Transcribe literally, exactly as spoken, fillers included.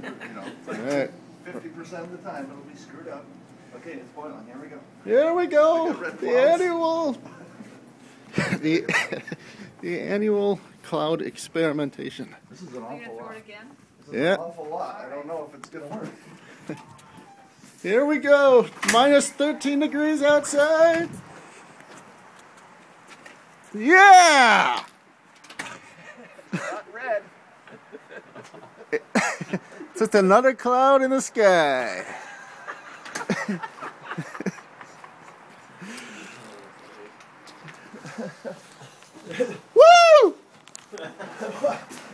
you know, like right. fifty percent of the time it'll be screwed up. Okay, it's boiling. Here we go. Here we go. The clouds. annual, the the annual cloud experimentation. This is an awful lot. Again? This is Yeah. an awful lot. I don't know if it's gonna work. Here we go. Minus thirteen degrees outside. Yeah. Not red. It's just another cloud in the sky. Woo!